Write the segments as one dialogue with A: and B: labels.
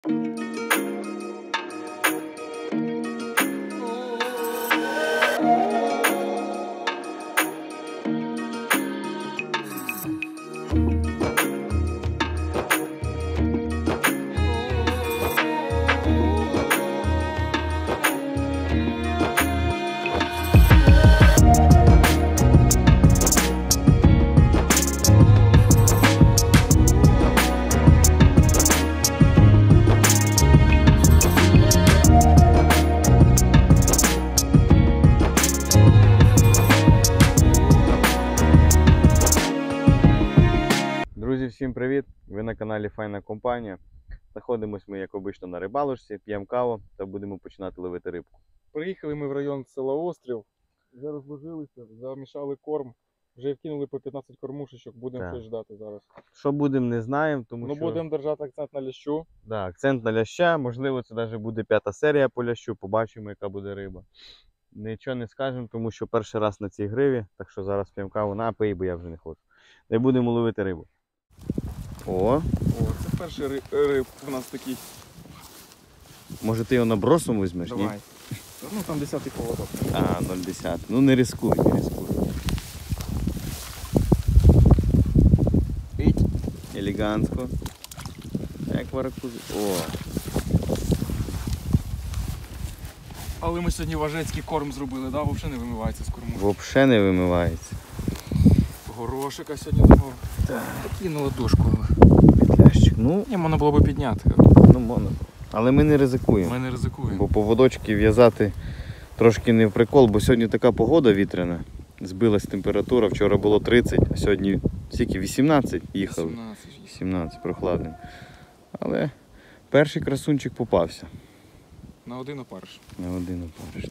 A: Друзі, всім привіт! Ви на каналі Файна Компанія. Знаходимось ми, як обично, на рибалочці, п'ємо каву та будемо починати ловити рибку.
B: Приїхали ми в район села Острів, вже розложилися, замішали корм, вже вкинули по 15 кормушечок, будемо щось ждати зараз.
A: Що будемо, не знаємо, тому що...
B: будемо держати акцент на лящу.
A: Да, акцент на ляща, можливо це навіть буде 5-та серія по лящу, побачимо яка буде риба. Нічого не скажемо, тому що перший раз на цій гриві, так що зараз п'ємо каву, напий, бо я вже не хочу. Не будемо ловити рибу. О,
B: це перший риб у нас такий.
A: Може ти його набросом візьмеш?
B: Давай.
A: Ні?
B: Ну там 10-й поводок.
A: А, 0,10. Ну не рискуй, не рискуй.
B: Іть.
A: Елегантсько. Як варакузи. О!
B: Але ми сьогодні важецький корм зробили, да? Взагалі не вимивається з корму.
A: Взагалі не вимивається.
B: Горошика сьогодні добав. Такий на ладошку.
A: Петлящик. Ну,
B: Ні, можна було б підняти.
A: ну можна. Але ми не ризикуємо.
B: Ми не ризикуємо.
A: Бо поводочки в'язати трошки не в прикол, бо сьогодні така погода вітряна. Збилась температура, вчора було 30, а сьогодні скільки? 18 їхали. 17 прохладним. Але перший красунчик попався.
B: На один опариш.
A: На один опариш.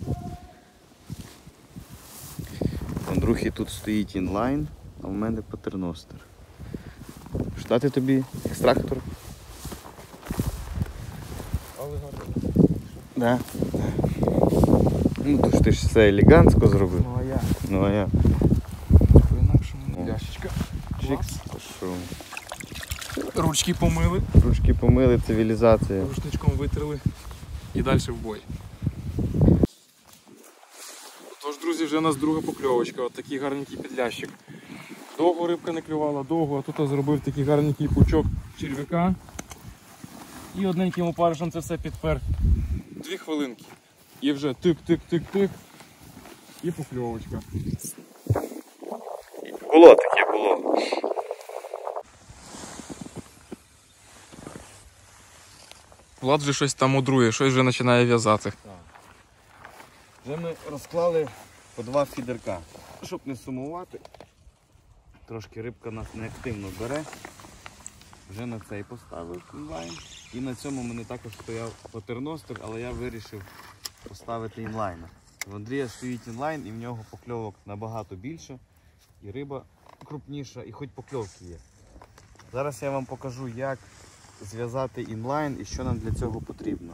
A: Андрухи тут стоїть інлайн, а в мене патерностер. Штати тобі екстрактор?
B: Але гарно.
A: Да. Ну то ж ти ж все елегантсько зробив.
B: Ну а я.
A: Ну а я.
B: По-інакшому
A: О.
B: ляшечка.
A: Чикс. Що?
B: Ручки помили.
A: Ручки помили, цивілізація.
B: Рушничком витрили і далі в бой. Тож, друзі, вже у нас друга покльовочка. Ось такий гарненький підлящик. Довго рибка не клювала, довго, а тут зробив такий гарненький пучок черв'яка. І одненьким опаришем це все підпер. 2 хвилинки. І вже тик-тик-тик-тик. І покльовочка.
A: Було таке, було.
B: Влад вже щось там мудрує, щось вже починає в'язати.
A: Вже ми розклали по 2 фідерка. Щоб не сумувати, трошки рибка нас неактивно бере. Вже на цей поставив інлайн. І на цьому в мене також стояв патерностер, але я вирішив поставити інлайнер. В Андрія стоїть інлайн і в нього покльовок набагато більше. І риба крупніша, і хоч покльовки є. Зараз я вам покажу, як зв'язати інлайн і що нам для цього потрібно.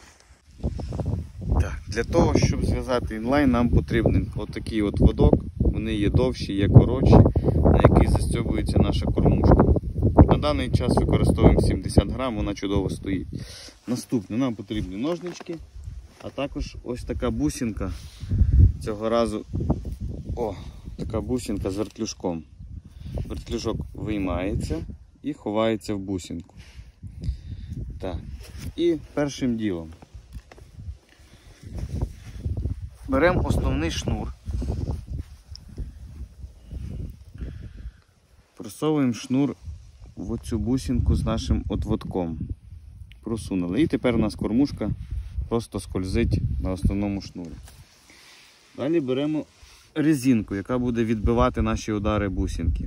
A: Так, для того, щоб зв'язати інлайн, нам потрібен отакий от водок. Вони є довші, є коротші, на який застьобується наша кормушка. На даний час використовуємо 70 грам, вона чудово стоїть. Наступне, нам потрібні ножнички, а також ось така бусинка. Цього разу така бусинка з вертлюжком. Вертлюжок виймається і ховається в бусинку. Так. І першим ділом беремо основний шнур, просовуємо шнур в оцю бусинку з нашим отводком. Просунули. І тепер у нас кормушка просто скользить на основному шнурі. Далі беремо резинку, яка буде відбивати наші удари бусинки.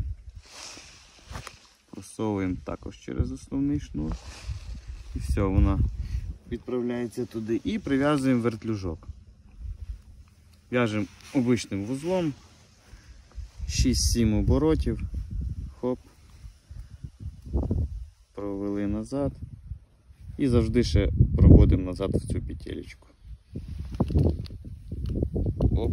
A: Просовуємо також через основний шнур. І все, вона відправляється туди. І прив'язуємо вертлюжок. В'яжемо обичним вузлом. 6-7 оборотів. Хоп. Провели назад. І завжди ще проводимо назад в цю петелечку. Оп.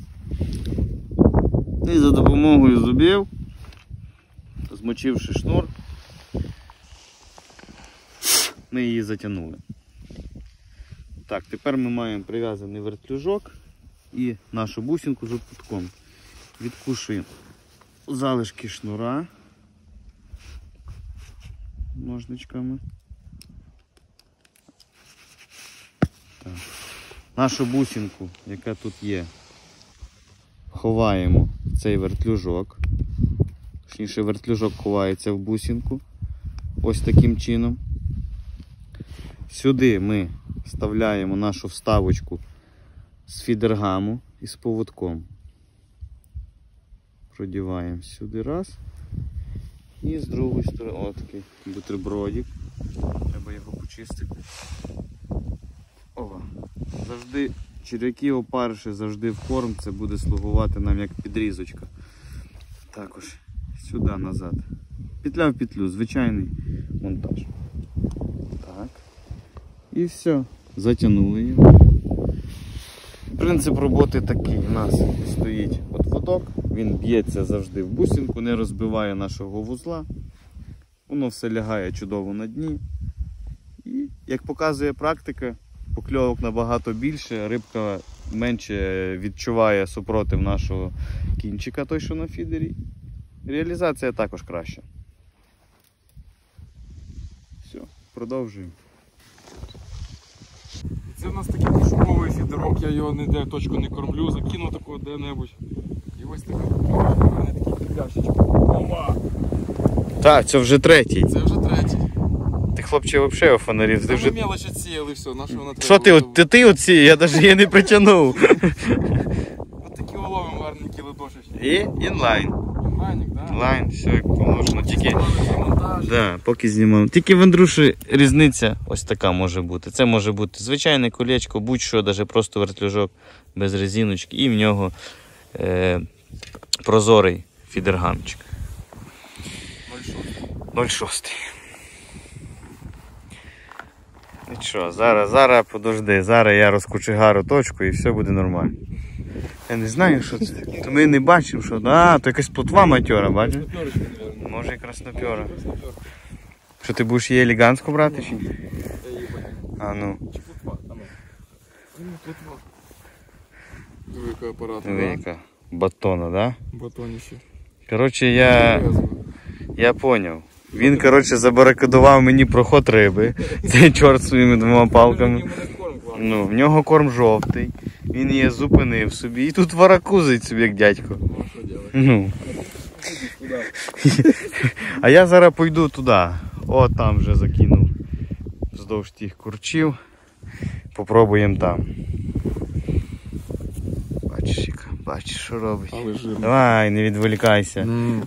A: І за допомогою зубів, змочивши шнур, ми її затягнули. Так, тепер ми маємо прив'язаний вертлюжок і нашу бусинку з обпутком. Відкушуємо залишки шнура ножничками. Так. Нашу бусинку, яка тут є, ховаємо в цей вертлюжок. Точніше, вертлюжок ховається в бусинку. Ось таким чином. Сюди ми вставляємо нашу вставочку з фідергаму і з поводком. Продіваємо сюди раз. І з другої сторони, о, такий бутербродик. Треба його почистити. Ова. Завжди черв'яки опариші завжди в корм, це буде слугувати нам як підрізочка. Також сюди назад. Петля в петлю, звичайний монтаж. Так. І все. Затягнули його. Принцип роботи такий. У нас стоїть отводок, він б'ється завжди в бусинку, не розбиває нашого вузла. Воно все лягає чудово на дні. І, як показує практика, покльовок набагато більше, рибка менше відчуває супротив нашого кінчика, той що на фідері. Реалізація також краща. Все, продовжуємо.
B: Це в нас такий пошуковий фідерок, я його ніде точку не кормлю, закину такого де-небудь. І ось така покльовочка, в мене такий підлящичок. Опа!
A: Так, це вже третій.
B: Це вже третій.
A: Ти, хлопче, взагалі офанарів.
B: Це вже мелочі ціяли, все, на що вона треба.
A: Що ти оці? Я навіть її не притягнув.
B: Ось такі уловимо гарненькі ледошечки.
A: І інлайн.
B: Інлайник, так?
A: Інлайн, все як положено. Тільки,
B: монтаж.
A: да, поки знімав. Тільки в Андруші різниця ось така може бути. Це може бути звичайне колечко, будь-що, навіть просто вертлюжок без резиночки. І в нього прозорий фідергамчик. 0,6. І що, зараз подожди, зараз я розкучегарю точку і все буде нормально. Я не знаю, що це. То ми не бачимо, що. А, то якась плотва матьора, бачиш? Може і краснопьора. Що ти будеш її елегантську брати чи ні? А ну.
B: Велика апарат.
A: Велика. Батона, да?
B: Батоніще.
A: Коротше, я поняв. Він, коротше, забарикадував мені проход риби. Цей чорт своїми двома палками. Ну, в нього корм жовтий. Він її зупинив собі. І тут варакузить собі, як дядько. Ну. А я зараз пойду туди. О, там вже закинув. Вздовж тих курчів. Попробуємо там. Бачиш, що робить. Давай, не відволікайся.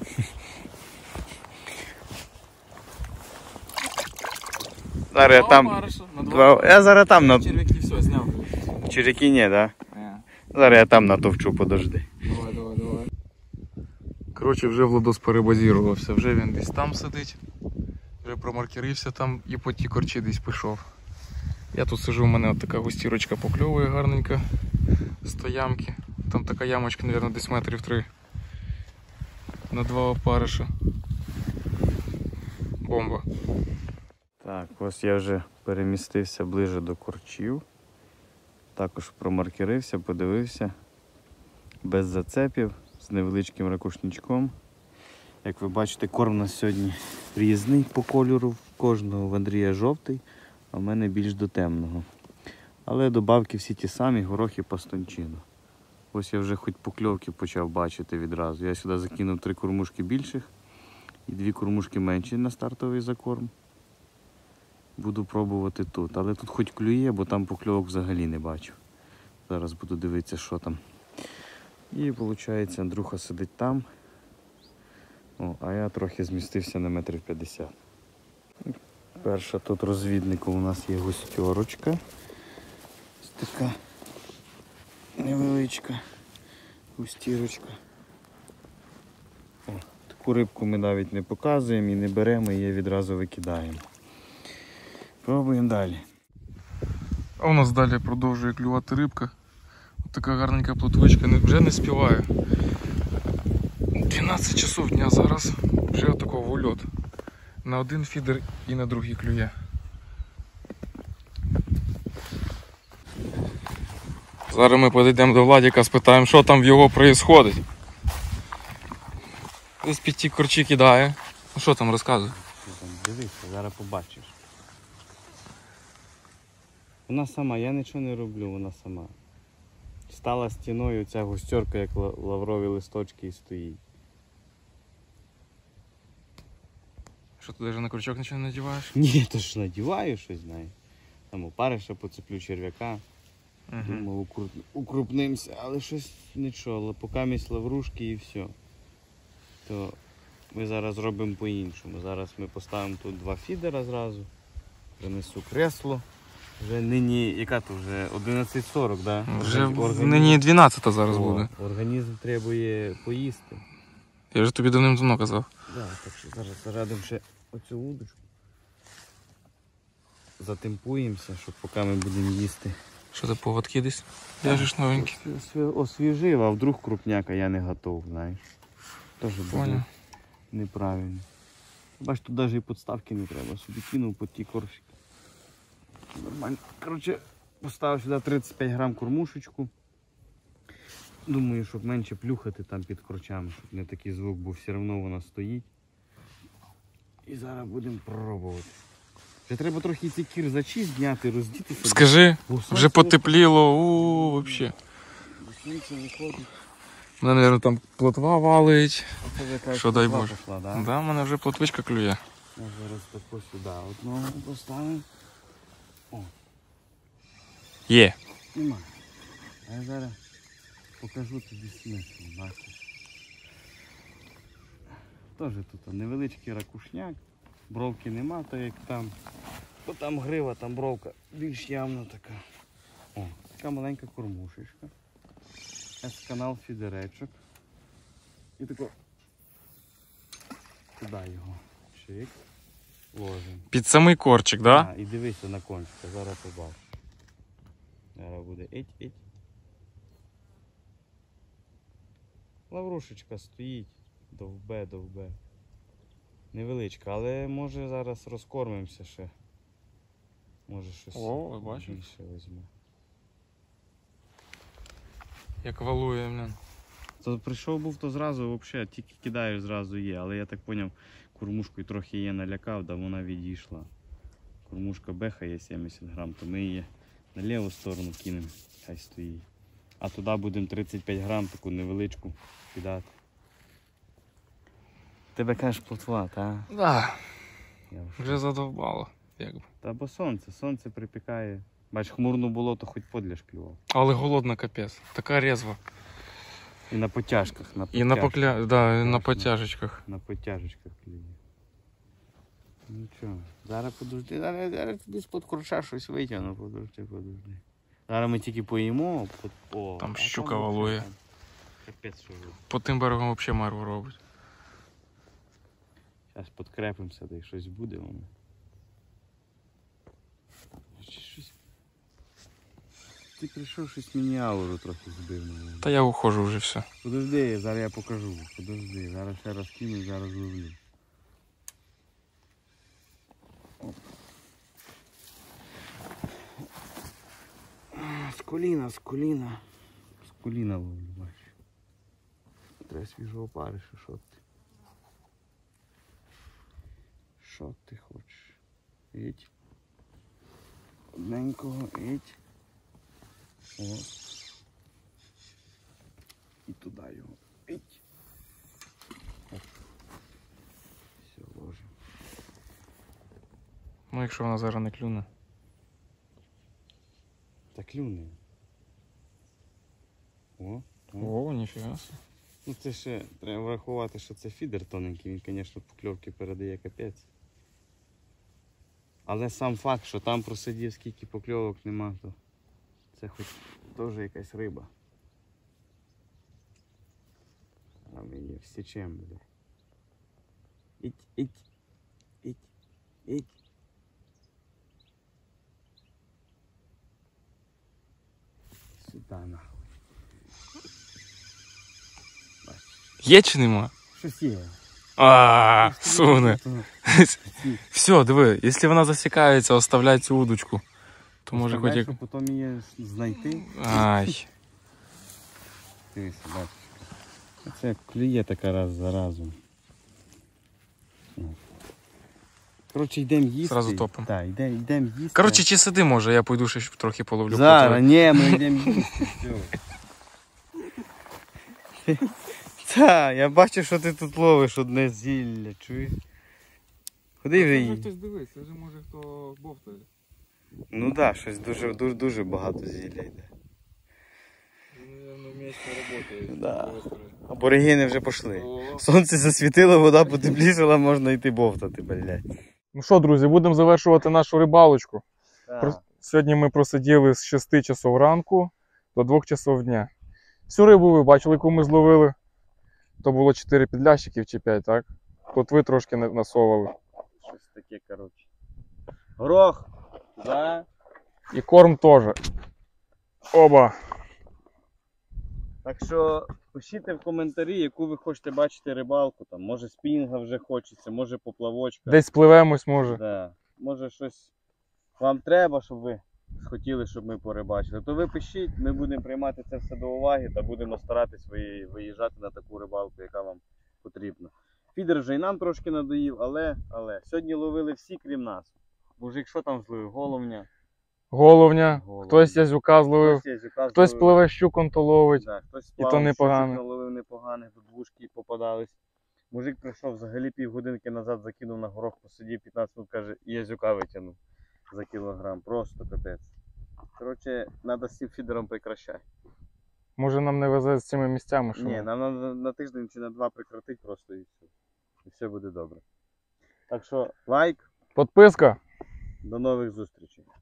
A: Зараз я там. Я зараз там на.
B: Черв'яки все, зняв.
A: Черв'яки ні, так? Да? Зараз я там натовчу, подожди.
B: Давай. Коротше, вже Владос перебазірувався, вже він десь там сидить. Вже промаркерився там і по ті корчі десь пішов. Я тут сижу, у мене от така густірочка покльовує гарненька. З ямки. Там така ямочка, мабуть, десь метрів 3. На 2 опариша. Бомба.
A: Так, ось я вже перемістився ближе до корчів. Також промаркерився, подивився. Без зацепів, з невеличким ракушничком. Як ви бачите, корм у нас сьогодні різний по кольору. В кожного в Андрія жовтий, а в мене більш до темного. Але добавки всі ті самі, горох і пастончино. Ось я вже хоч покльовки почав бачити відразу. Я сюди закинув 3 кормушки більших і 2 кормушки менші на стартовий закорм. Буду пробувати тут. Але тут хоч клює, бо там покльовок взагалі не бачу. Зараз буду дивитися, що там. І виходить, Андрюха сидить там. О, а я трохи змістився на 1,50 м. Перша тут розвіднику у нас є густерочка. Ось така невеличка густірочка. О, таку рибку ми навіть не показуємо і не беремо, її відразу викидаємо. Пробуємо далі.
B: А у нас далі продовжує клювати рибка. Ось така гарненька плотвичка, вже не співає. 12 часов дня зараз, вже отакого ульот. На один фідер і на другий клює. Зараз ми підійдемо до Владіка, спитаємо, що там в його происходить. Десь під ті корчі кидає. Ну що там, розказуй.
A: Дивися, зараз побачиш. Вона сама, я нічого не роблю, вона сама. Стала стіною ця густерка, як лаврові листочки, і стоїть.
B: Що ти навіть на крючок нічого не надіваєш?
A: Ні, то ж надіваю щось, знаю. Там опариша поцеплю черв'яка.
B: Угу.
A: Думав, укрупнимося, але щось нічого, поки місь лаврушки і все. То ми зараз зробимо по-іншому. Зараз ми поставимо тут 2 фідера зразу. Принесу кресло. Вже нині, яка то вже 11:40, да?
B: Вже нині 12 зараз буде.
A: Організм требує поїсти.
B: Я вже тобі давним-давно казав.
A: Да, так що зараз зарадимо ще оцю удочку. Затемпуємося, щоб поки ми будемо їсти.
B: Що ти поводки десь? В'яжеш новенький.
A: Освіжив, а вдруг крупняка я не готов, знаєш. Теж
B: Понял.
A: буде неправильно. Бач, тут навіть і подставки не треба. Собі кинув по ті коршики. Нормально. Коротше, поставив сюди 35 грам кормушечку. Думаю, щоб менше плюхати там під корчами, щоб не такий звук, бо все одно вона стоїть. І зараз будемо пробувати. Вже треба трохи ці кірзачі зняти, роздітися.
B: Скажи, вже потепліло, взагалі.
A: Сонце виходить.
B: Мене, мабуть, там плотва валить.
A: А це вже кажуть,
B: Що, дай
A: плотва
B: Боже.
A: пішла, да?
B: Да, в мене вже плотвичка клює.
A: Я зараз тако сюди одного поставимо.
B: Є.
A: Нема. А я зараз покажу тобі смисл, бачиш. Теж тут невеличкий ракушняк, бровки нема, так як там. Бо там грива, там бровка більш явно така. О, така маленька кормушечка. С-канал фідеречок. І тако туди його. Чик. Ложимо.
B: Під самий корчик, да?
A: І дивися на кончика, зараз побачиш. Зараз буде іть. Лаврушечка стоїть, довбе. Невеличка, але може зараз розкормимося ще. Може щось
B: О, бачиш.
A: більше візьме.
B: Як валує, блін.
A: То прийшов був, то зразу взагалі, тільки кидаю, зразу є. Але я так зрозумів, кормушкою трохи її налякав, да вона відійшла. Кормушка бехає 70 грам, то ми її на ліву сторону кинемо, хай стоїть. А туди будемо 35 грам таку невеличку кидати. Тебе кажеш плотва, та?
B: Да,
A: Я
B: вже задовбало. Якби.
A: Та бо сонце припікає. Бач, хмурно було, то хоч подляж клював.
B: Але голодна капець. Така резва.
A: І на потяжках.
B: І на потяжечках.
A: На потяжечках клює. Нічого. Зараз подожди. Зараз тобі з-под корча щось витягну. Подожди. Зараз ми тільки поїмо.
B: Там щука валує.
A: Капець, що ви.
B: По тим берегам взагалі марву робить.
A: Зараз підкрепимося, де щось буде воно. Щось... Ти прийшов, щось мені ауру трохи збив.
B: Та я ухожу вже все.
A: Подожди, зараз я покажу. Подожди, зараз ще раз кину, зараз ловлю. З коліна ловлю, бачиш. Треба свіжого опариша, що ти? Що ти хочеш? Іть. Одненького, іть. О. І туди його. Іть. Оп. Все, ложимо.
B: Ну якщо вона зараз не клюне.
A: Та клюне. О.
B: О, ніфіга.
A: Ну це ще треба врахувати, що це фідер тоненький, він, звісно, покльовки передає капець. Але сам факт, що там просидів, скільки покльовок нема, то це хоч теж якась риба. А ми її всічем буде. Іть. Сюди нахуй.
B: Є чи нема?
A: Щось є.
B: Суне. Все, диви, якщо вона засікається, оставляй цю удочку. То може хоч як...
A: щоб потім її знайти.
B: Ай.
A: Дивися, бачиш. Це клює така раз за разом. Коротше, йдемо їсти.
B: Зразу топимо.
A: Так, йдемо їсти.
B: Коротше, чи сиди може, я пойду ще трохи половлю.
A: Зараз, ні, ми йдемо їсти. Все. Так, я бачу, що ти тут ловиш одне зілля, чуєш? Ходи вже їй.
B: Хтось дивись, це вже може хто бовтає.
A: Ну так, щось дуже багато зілля йде.
B: Наверно, вместе работають.
A: Да. Аборигени вже пішли. Сонце засвітило, вода потеплішала, можна йти бовтати, блядь.
B: Ну що, друзі, будемо завершувати нашу рибалочку.
A: Так.
B: Сьогодні ми просиділи з 6 часов ранку до 2 часов дня. Всю рибу ви бачили, яку ми зловили. То було 4 підлящиків чи 5, так? Тут ви трошки насовували.
A: Щось таке, коротше. Горох! Да.
B: І корм теж. Оба!
A: Так що пишіть в коментарі, яку ви хочете бачити рибалку. Там, може спінга вже хочеться, може поплавочка.
B: Десь пливемось може.
A: Да. Може щось вам треба, щоб ви хотіли, щоб ми порибачили. То ви пишіть, ми будемо приймати це все до уваги та будемо старатись виїжджати на таку рибалку, яка вам потрібна. Фідер вже і нам трошки надоїв, але сьогодні ловили всі, крім нас. Мужик, що там зловив? Головня.
B: Головня, хтось язюка зловив, хтось
A: пливе
B: пливе щуком то ловить.
A: Да, хтось
B: І то
A: плавав,
B: непогано.
A: щучок наловив непоганих, тут вушки попадались. Мужик прийшов, взагалі півгодинки назад закинув на горох, посидів 15 минут, каже, і язюка витягнув за кілограм. Просто капець. Коротше, треба з цим фідером прекращати.
B: Може нам не везе з цими місцями, що
A: Ні,
B: ми-
A: нам треба на тиждень чи на 2 прекратити просто і все. І все буде добре. Так що лайк,
B: Подписка.
A: до нових зустрічей.